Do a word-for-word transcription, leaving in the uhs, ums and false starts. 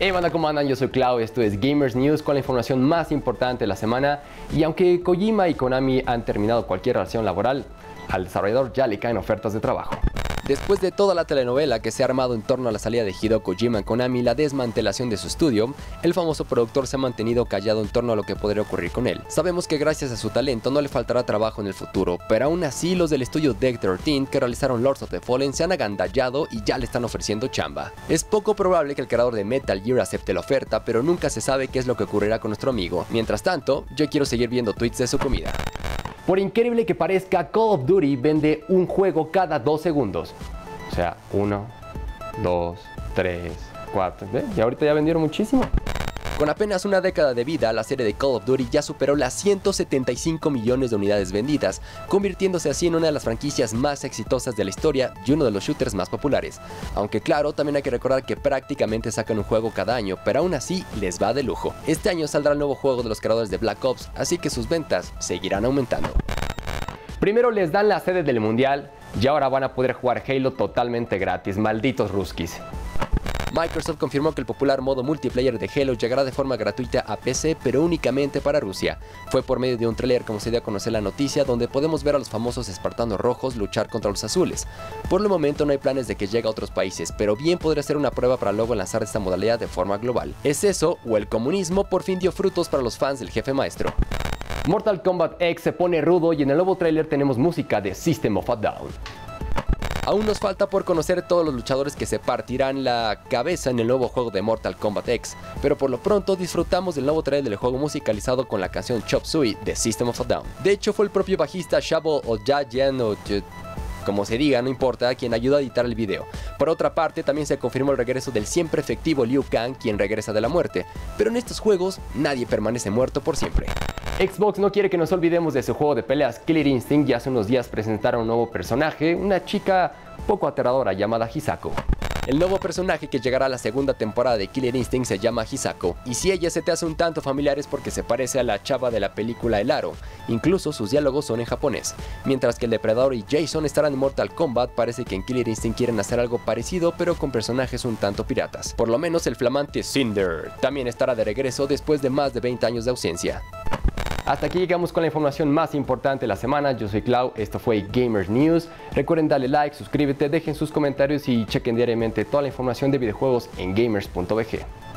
Hey banda, ¿cómo andan? Yo soy Clau, esto es Gamers News con la información más importante de la semana. Y aunque Kojima y Konami han terminado cualquier relación laboral, al desarrollador ya le caen ofertas de trabajo. Después de toda la telenovela que se ha armado en torno a la salida de Hideo Kojima en Konami y la desmantelación de su estudio, el famoso productor se ha mantenido callado en torno a lo que podría ocurrir con él. Sabemos que gracias a su talento no le faltará trabajo en el futuro, pero aún así los del estudio Deck trece que realizaron Lords of the Fallen se han agandallado y ya le están ofreciendo chamba. Es poco probable que el creador de Metal Gear acepte la oferta, pero nunca se sabe qué es lo que ocurrirá con nuestro amigo. Mientras tanto, yo quiero seguir viendo tweets de su comida. Por increíble que parezca, Call of Duty vende un juego cada dos segundos. O sea, uno, dos, tres, cuatro. ¿Ve? Y ahorita ya vendieron muchísimo. Con apenas una década de vida, la serie de Call of Duty ya superó las ciento setenta y cinco millones de unidades vendidas, convirtiéndose así en una de las franquicias más exitosas de la historia y uno de los shooters más populares. Aunque claro, también hay que recordar que prácticamente sacan un juego cada año, pero aún así les va de lujo. Este año saldrá el nuevo juego de los creadores de Black Ops, así que sus ventas seguirán aumentando. Primero les dan la sede del mundial y ahora van a poder jugar Halo totalmente gratis, malditos ruskis. Microsoft confirmó que el popular modo multiplayer de Halo llegará de forma gratuita a P C, pero únicamente para Rusia. Fue por medio de un tráiler como se dio a conocer la noticia, donde podemos ver a los famosos espartanos rojos luchar contra los azules. Por el momento no hay planes de que llegue a otros países, pero bien podría ser una prueba para luego lanzar esta modalidad de forma global. ¿Es eso o el comunismo por fin dio frutos para los fans del jefe maestro? Mortal Kombat X se pone rudo y en el nuevo tráiler tenemos música de System of a Down. Aún nos falta por conocer todos los luchadores que se partirán la cabeza en el nuevo juego de Mortal Kombat X, pero por lo pronto disfrutamos del nuevo trailer del juego musicalizado con la canción Chop Suey de System of a Down. De hecho fue el propio bajista Shabo Ojayan o como se diga, no importa, quien ayudó a editar el video. Por otra parte, también se confirmó el regreso del siempre efectivo Liu Kang, quien regresa de la muerte. Pero en estos juegos, nadie permanece muerto por siempre. Xbox no quiere que nos olvidemos de su juego de peleas Killer Instinct y hace unos días presentaron un nuevo personaje, una chica poco aterradora llamada Hisako. El nuevo personaje que llegará a la segunda temporada de Killer Instinct se llama Hisako, y si ella se te hace un tanto familiar es porque se parece a la chava de la película El Aro, incluso sus diálogos son en japonés. Mientras que el Depredador y Jason estarán en Mortal Kombat, parece que en Killer Instinct quieren hacer algo parecido pero con personajes un tanto piratas. Por lo menos el flamante Cinder también estará de regreso después de más de veinte años de ausencia. Hasta aquí llegamos con la información más importante de la semana. Yo soy Clau, esto fue Gamers News. Recuerden darle like, suscríbete, dejen sus comentarios y chequen diariamente toda la información de videojuegos en gamers punto b g.